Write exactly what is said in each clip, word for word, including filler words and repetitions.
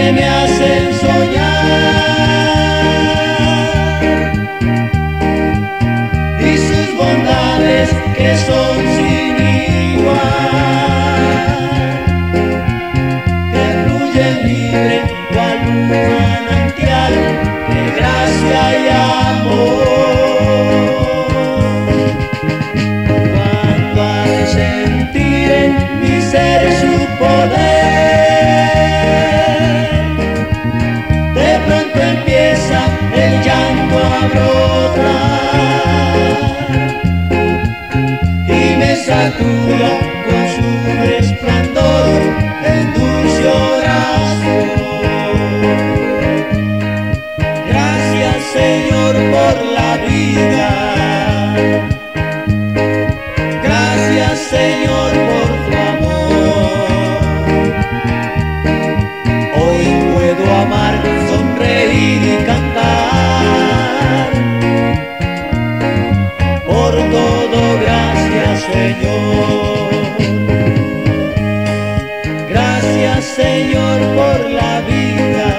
me hacen soñar, y sus bondades que son sin igual, que fluyen libre cual un manantial de gracia y amor. Cuando ha de sentir en mi ser su poder, de pronto empieza el llanto a brotar y me satura con su resplandor en dulce oración. Gracias, Señor, por la vida. Gracias, Señor, por tu amor. Hoy puedo amar, sonreír y cantar. Por todo, gracias, Señor. Gracias, Señor, por la vida.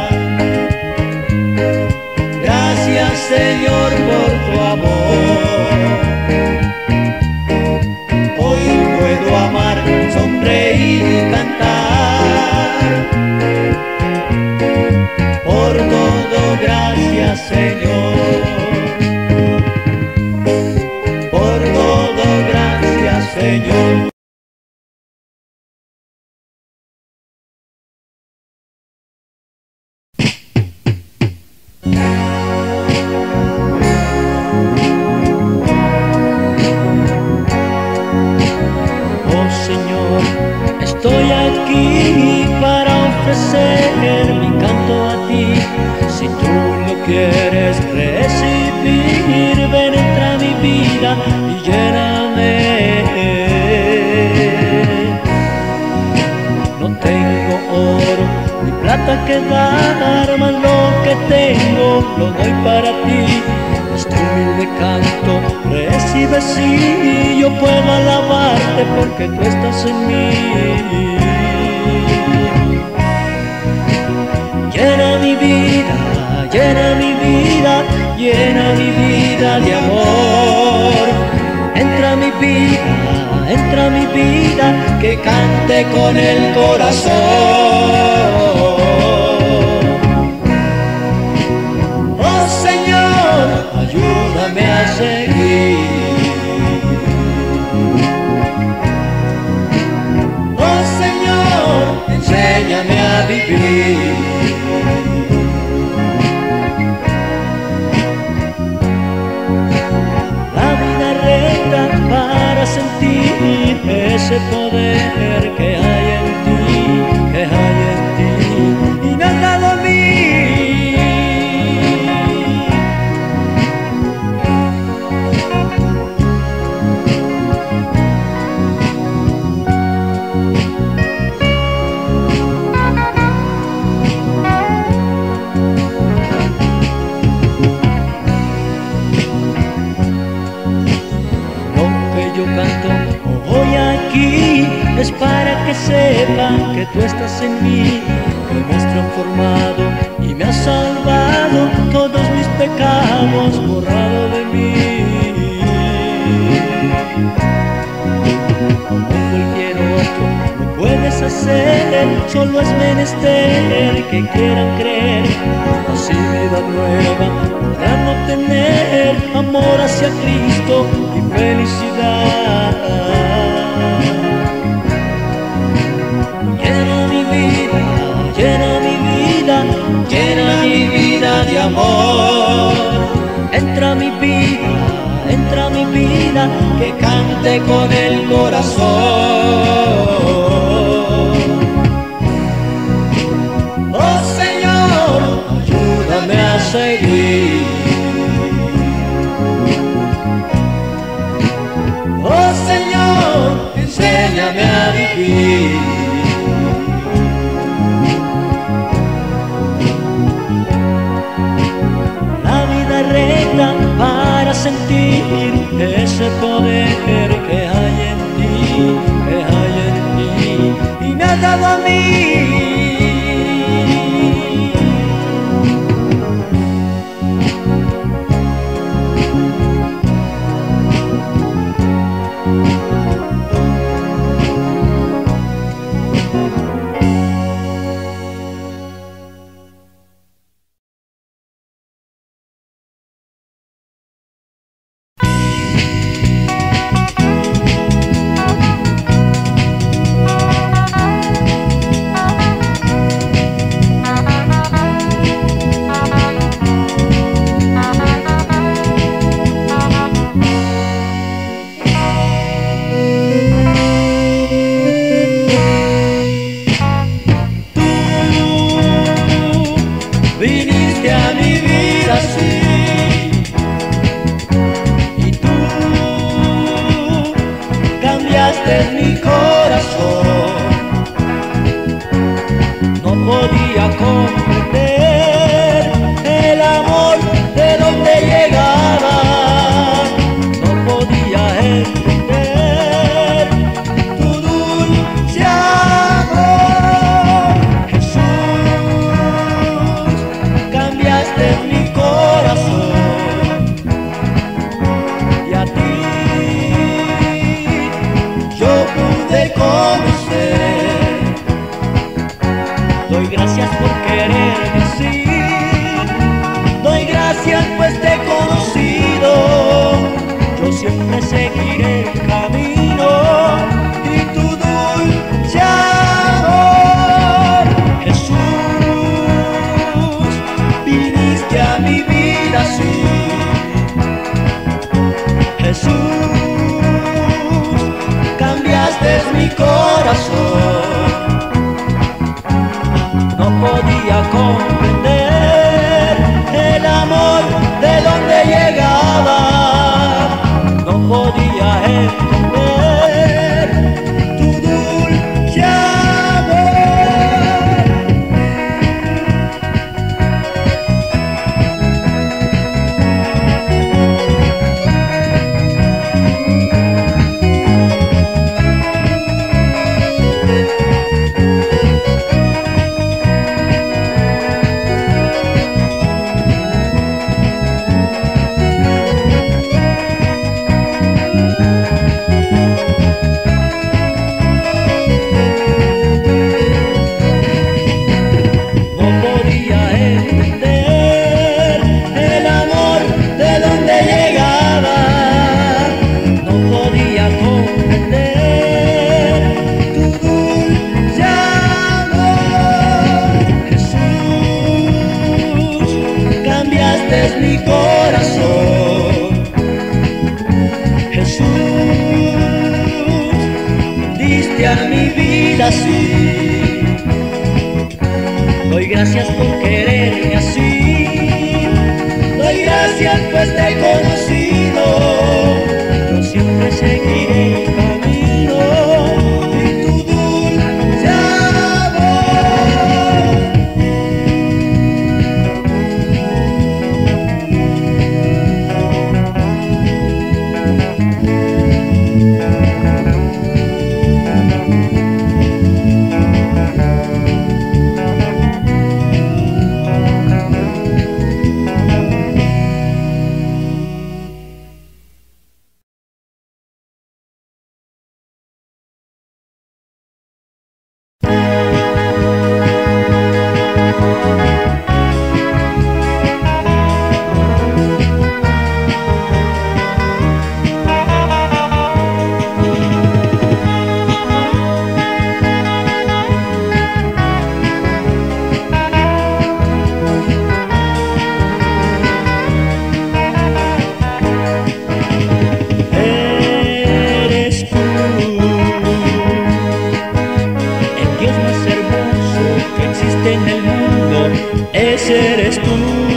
Gracias, Señor, por tu amor. Hoy puedo amar, sonreír y cantar. Por todo, gracias, Señor. Por todo, gracias, Señor. Estoy aquí para ofrecer mi canto a ti. Si tú lo quieres recibir, ven, entra a mi vida y lléname. No tengo oro ni plata que dar, mas lo que tengo lo doy para ti. Este humilde canto recibe, sí, yo puedo alabarte porque tú estás en mí. Llena mi vida, llena mi vida, llena mi vida de amor. Entra a mi vida, entra a mi vida, que cante con el corazón. Oh Señor, ayúdame a seguir. Oh Señor, enséñame a vivir. La vida recta para sentir ese poder que hay en ti, que hay en ti, y me has dado a mí. Es para que sepan que tú estás en mí, que me has transformado y me has salvado, todos mis pecados borrado de mí. Como cualquier otro lo puedes hacer, solo es menester que quieran creer. Así vida nueva podrán obtener, amor hacia Cristo y felicidad. Llena mi vida, llena mi vida, llena mi vida de amor. Entra a mi vida, entra a mi vida, que cante con el corazón. Oh Señor, ayúdame a seguir. Oh Señor, enséñame a vivir. Recta para sentir ese poder que hay en ti, que hay en ti, y me has dado a mí. podía comprender el amor de donde llegaba, no podía entender tu dulce amor. Jesús, cambiaste mi corazón y a ti yo pude conocer. Doy gracias por quererme así, doy gracias pues te he conocido. Yo siempre seguiré el camino y tu dulce amor. Jesús, viniste a mi vida así. Jesús, cambiaste mi corazón. No podía comprender el amor de donde llegaba, no podía entender tu dulce amor. Es mi corazón. Jesús, diste a mi vida así. Doy gracias por quererme así, doy gracias pues te he conocido. Yo siempre seguiré el camino y tu dulce amor. En el mundo, ese eres tú.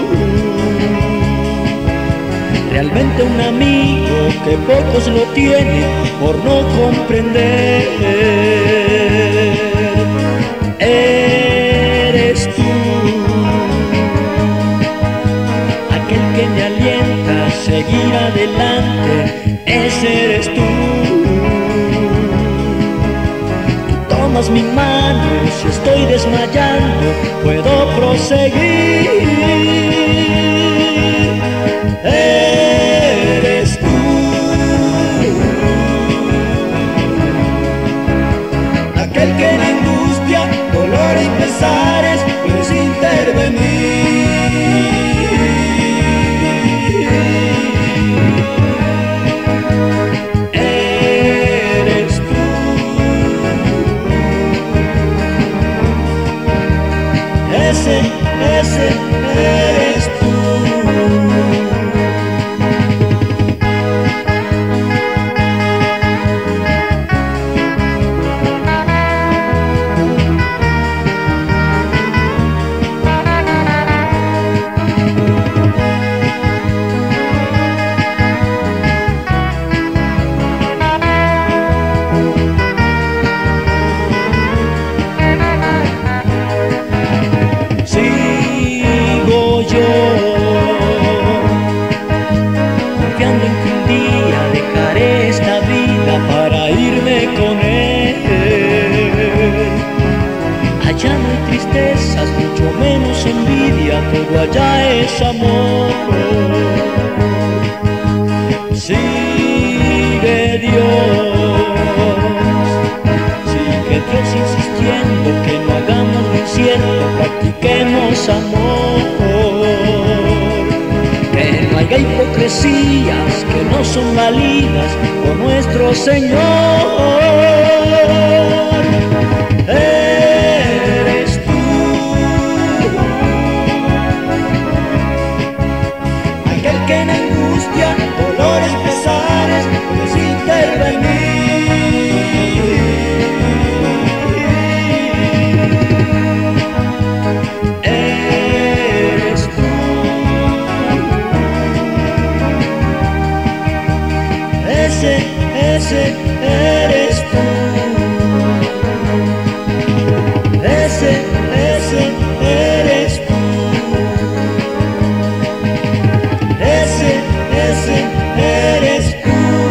Realmente un amigo que pocos lo tienen por no comprender. Eres tú, aquel que me alienta a seguir adelante. Ese eres tú. Tomas mi mano, si estoy desmayando, puedo proseguir. Eres tú, aquel que en angustia, dolor y pesares puedes intervenir. Ese, ese eres tú. mucho menos envidia, todo allá es amor. Sigue Dios, sigue Dios insistiendo que no hagamos lo incierto, practiquemos amor. Que no haya hipocresías que no son válidas por nuestro Señor. Eres tú aquel que en angustia, dolores, pesares puedes intervenir. Eres tú ese, ese eres tú. Ese, ese eres tú. Ese, ese eres tú.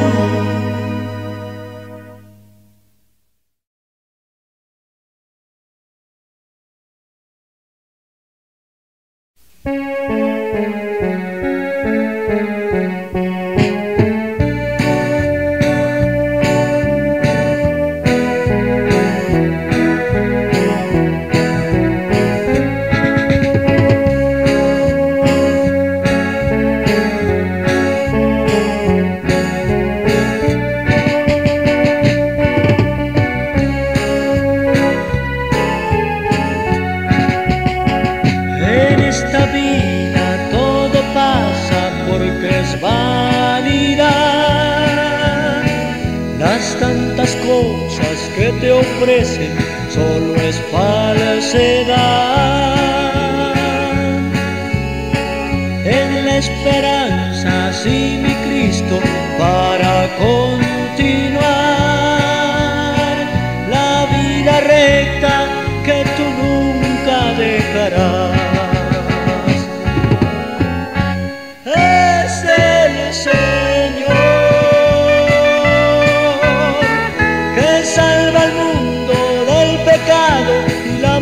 Cosas que te ofrecen solo es falsedad. En la esperanza, sí, mi Cristo, para continuar la vida recta que tú nunca dejarás. Es el Señor salva al mundo del pecado y la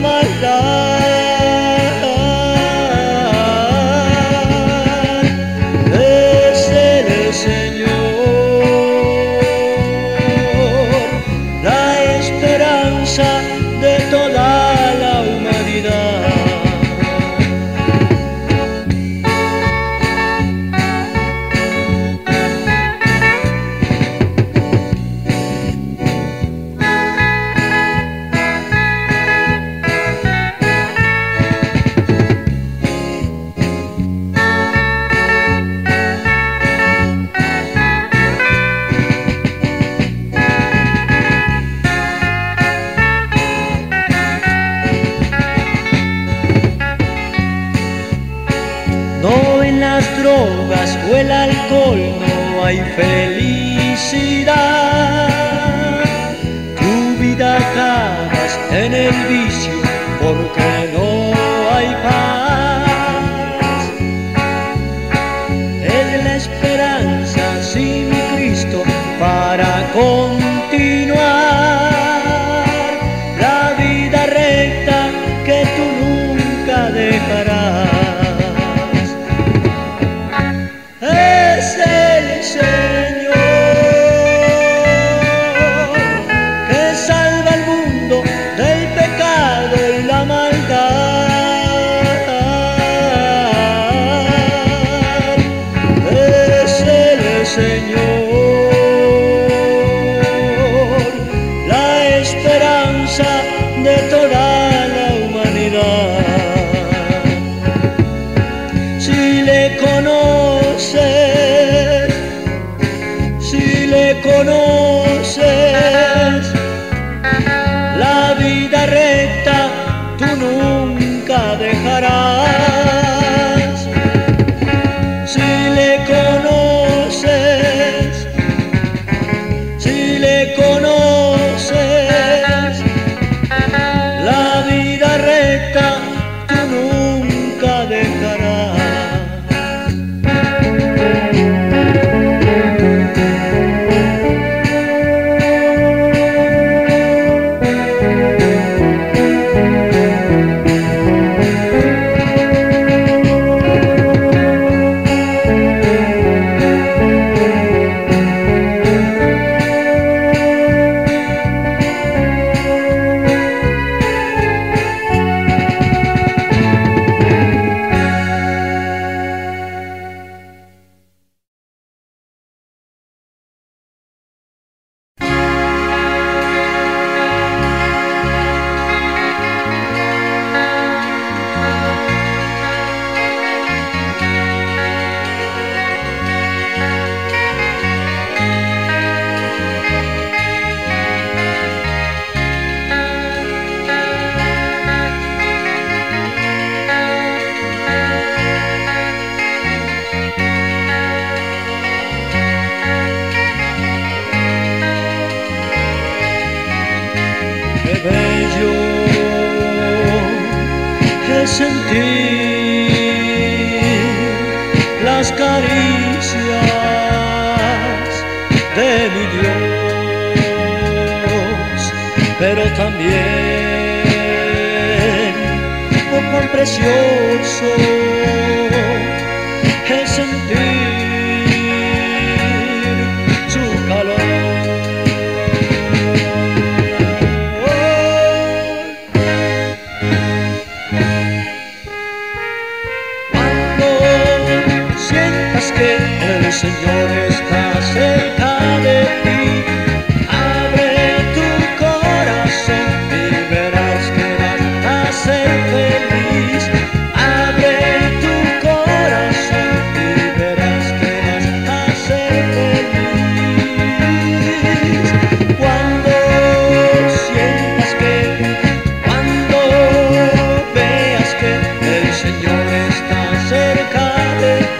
maldad. Es el Señor, la esperanza de toda la humanidad. Drogas o el alcohol no hay felicidad. Tu vida acabas en el vicio porque no hay paz. Es la esperanza, sí, mi Cristo, para continuar la vida recta que tú nunca dejarás. Es el Señor que salva al mundo del pecado y la maldad. Es el Señor, la esperanza de toda la humanidad. Si le conoces, si le conoces, la vida recta tú nunca dejarás. Si le conoces, si le conoces, la vida recta tú nunca dejarás. sentir las caricias de mi Dios, pero también oh, cuán precioso es sentir su calor. Que el Señor está cerca de ti, abre tu corazón y verás que vas a ser feliz. Abre tu corazón y verás que vas a ser feliz. Cuando sientas que, cuando veas que el Señor está cerca de ti,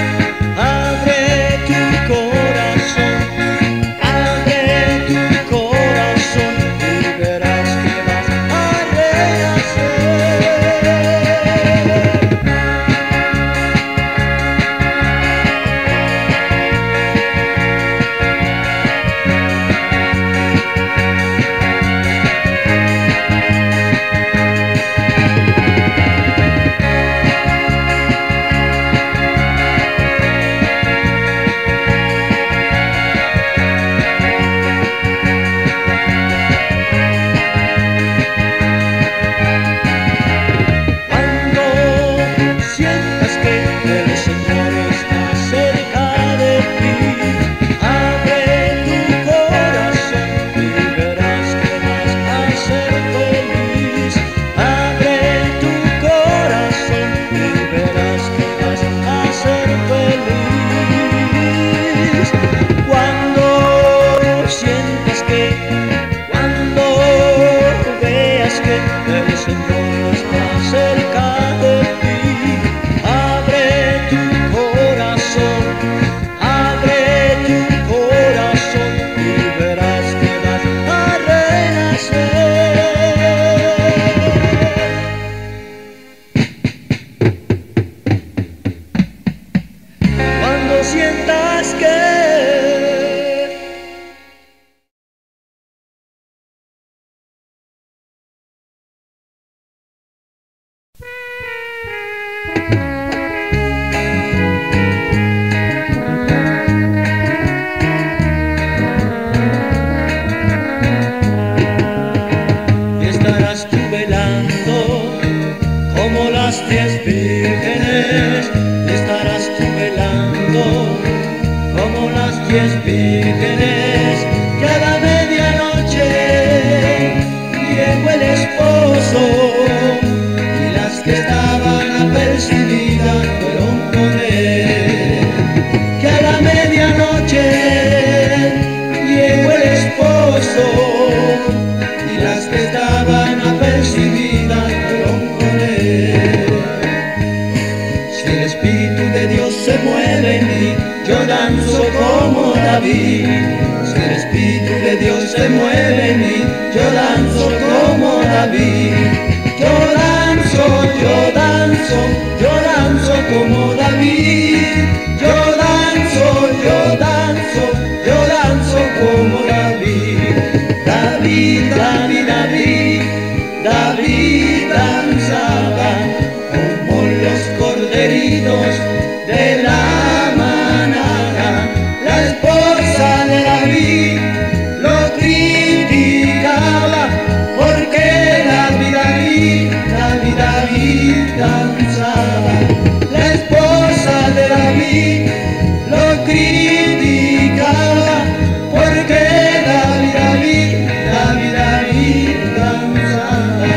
sientas que estarás tú velando como las diez vírgenes, estarás tú velando como las diez vírgenes, que a la medianoche llegó el esposo y las que estaban apercibidas fueron con él. Que a la medianoche llegó el esposo y las que estaban apercibidas fueron con él. Si el Espíritu de Dios se mueve en mí, yo danzo como David. Si el Espíritu de Dios se mueve en mí, yo danzo como David. Yo danzo, yo danzo, yo danzo como David. Yo danzo, yo danzo, yo danzo como David. David, David, David, David danzaba como los corderitos de la manada. La esposa de David lo criticaba porque David, David, David, David danzaba. La esposa de David lo criticaba porque David, David, David, David danzaba.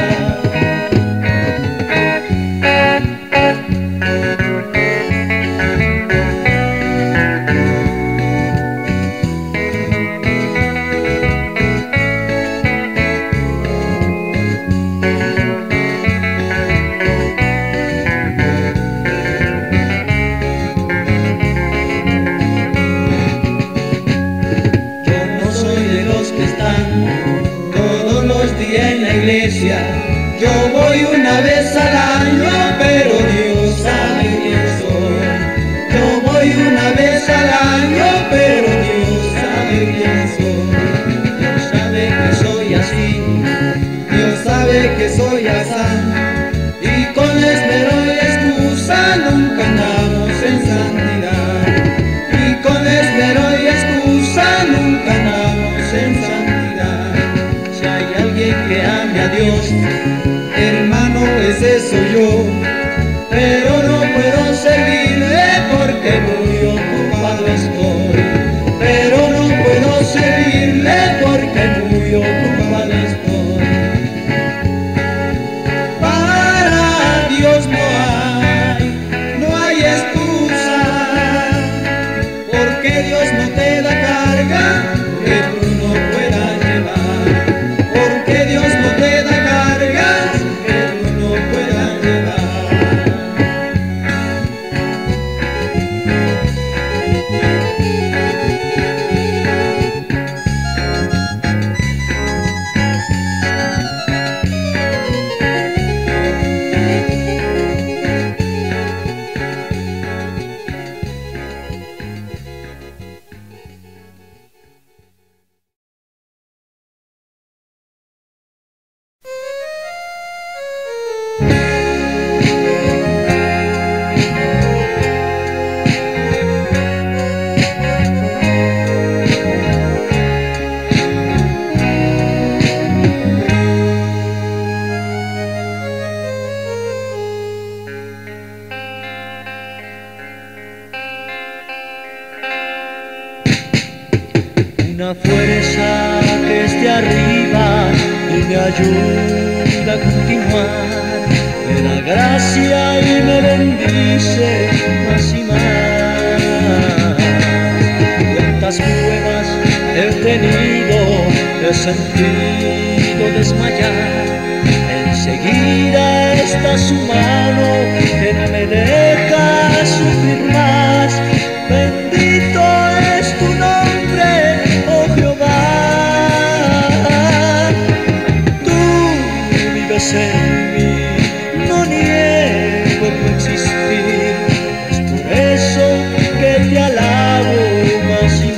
yo, pero no puedo servirle porque muy ocupado estoy. Pero no puedo servirle porque muy ocupado estoy. Para Dios no hay, no hay excusa, porque Dios no te da carga que tú no puedas llevar. Porque Dios no te da cargas que tú no puedas llevar. Una fuerza que es de arriba y me ayuda a continuar, me da gracia y me bendice más y más. Cuántas pruebas he tenido, he sentido desmayar, enseguida está su mano que no me deja sufrir más. Bendito es tu nombre, oh Jehová. Tú vives en mí, no niego tu existir. Es por eso que te alabo más y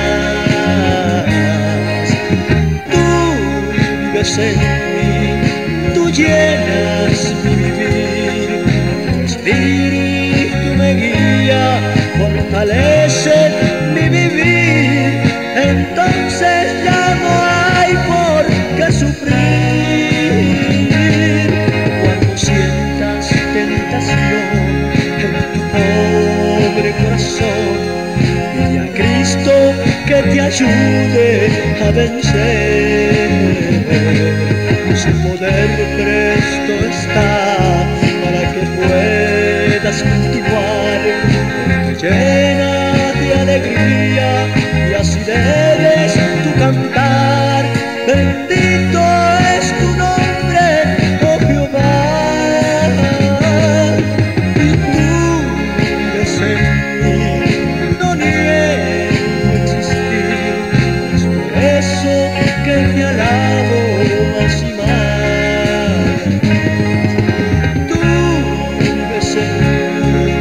más. Tú vives en mí, tú llenas mi vivir. Tu espíritu me guía, fortalece mi vivir. Entonces ya no hay por qué sufrir. Cuando sientas tentación en tu pobre corazón, pide a Cristo que te ayude a vencer. Su poder presto está para que puedas continuar. Llena de alegría y así debes tú cantar. Bendito es tu nombre, oh Jehová. Y tú vives en mí, no niego existir. Es por eso que te alabo más y más. Tú vives en mí,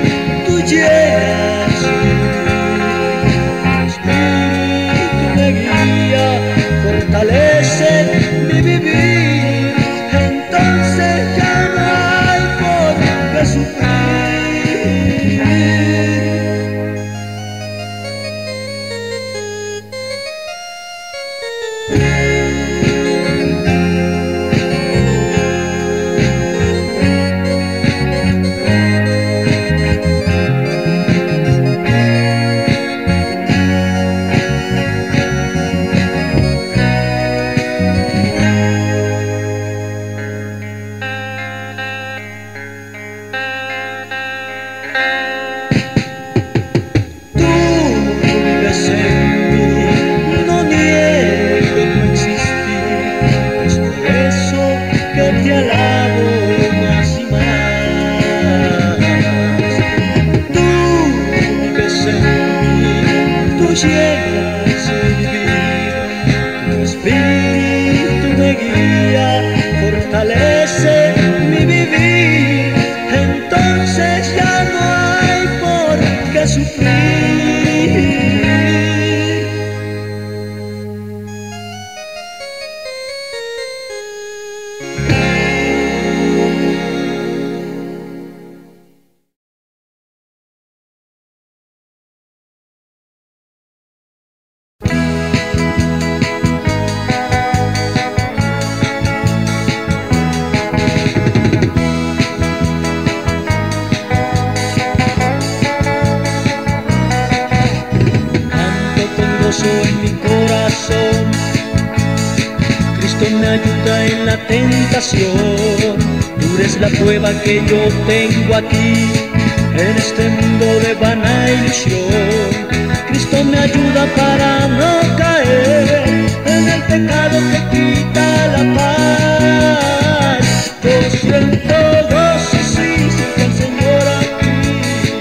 gozo en mi corazón. Cristo me ayuda en la tentación. Dura es la prueba que yo tengo aquí, en este mundo de vana ilusión. Cristo me ayuda para no caer en el pecado que quita la paz. Yo siento gozo, sí, siento al Señor aquí.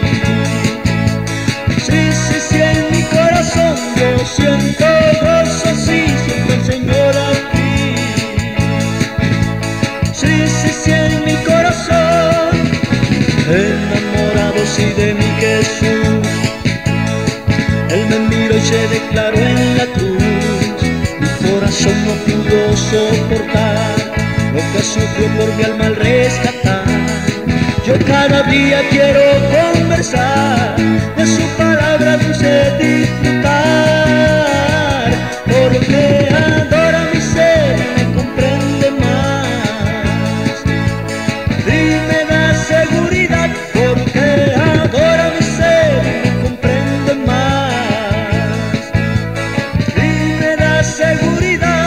Sí, sí, sí, en mi corazón yo siento gozo, sí, siento al Señor aquí. Sí, sí, sí, en mi corazón, enamorado sí de mi Jesús. Él me miró y se declaró en la cruz. Mi corazón no pudo soportar lo que sufrió por mi alma al rescatar. Yo cada día quiero conversar, de su palabra dulce disfrutar, porque adora mi ser y me comprende más y me da seguridad, porque adora mi ser y me comprende más y me da seguridad.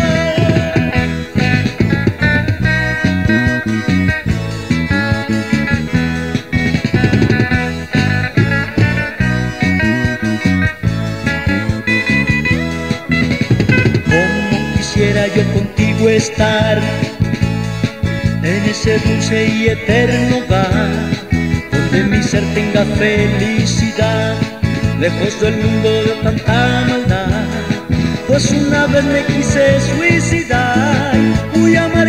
Quisiera yo contigo estar en ese dulce y eterno hogar, donde mi ser tenga felicidad, lejos del mundo de tanta maldad. Pues una vez me quise suicidar, muy amargo